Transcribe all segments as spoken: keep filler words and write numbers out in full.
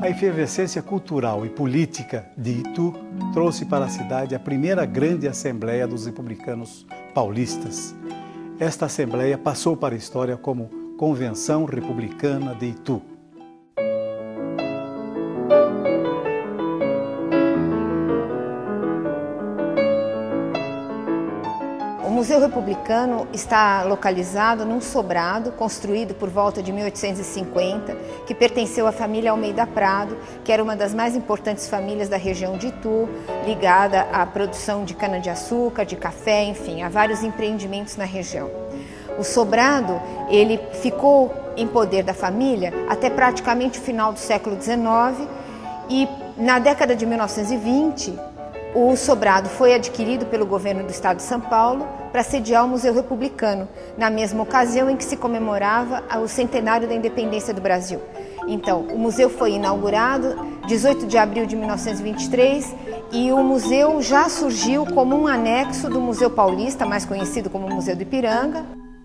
A efervescência cultural e política de Itu trouxe para a cidade a primeira grande Assembleia dos Republicanos Paulistas. Esta Assembleia passou para a história como Convenção Republicana de Itu. O Museu Republicano está localizado num sobrado construído por volta de mil oitocentos e cinquenta, que pertenceu à família Almeida Prado, que era uma das mais importantes famílias da região de Itu, ligada à produção de cana-de-açúcar, de café, enfim, a vários empreendimentos na região. O sobrado, ele ficou em poder da família até praticamente o final do século dezenove e na década de mil novecentos e vinte, o sobrado foi adquirido pelo governo do estado de São Paulo para sediar o Museu Republicano, na mesma ocasião em que se comemorava o centenário da independência do Brasil. Então, o museu foi inaugurado dezoito de abril de mil novecentos e vinte e três e o museu já surgiu como um anexo do Museu Paulista, mais conhecido como Museu do Ipiranga.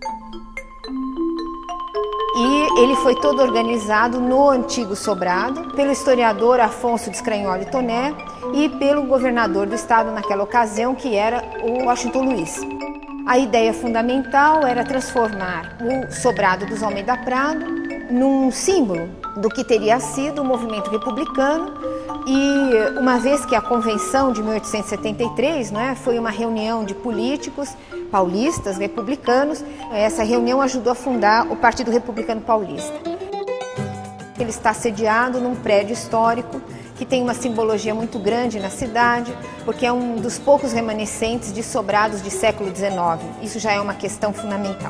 E ele foi todo organizado no antigo sobrado pelo historiador Afonso de Scragnoli Toné e pelo governador do estado naquela ocasião, que era o Washington Luiz. A ideia fundamental era transformar o sobrado dos Almeida Prado num símbolo do que teria sido o movimento republicano. E uma vez que a Convenção de mil oitocentos e setenta e três, né, foi uma reunião de políticos paulistas, republicanos, essa reunião ajudou a fundar o Partido Republicano Paulista. Ele está sediado num prédio histórico que tem uma simbologia muito grande na cidade, porque é um dos poucos remanescentes de sobrados de século dezenove. Isso já é uma questão fundamental.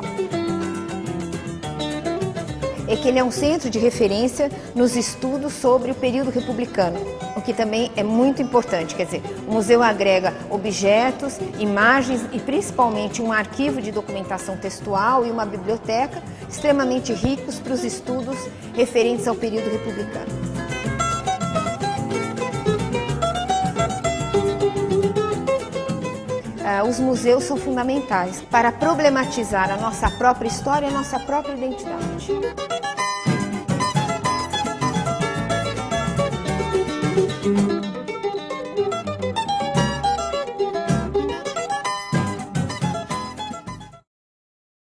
É que ele é um centro de referência nos estudos sobre o período republicano, o que também é muito importante. Quer dizer, o museu agrega objetos, imagens e principalmente um arquivo de documentação textual e uma biblioteca extremamente ricos para os estudos referentes ao período republicano. Os museus são fundamentais para problematizar a nossa própria história e a nossa própria identidade.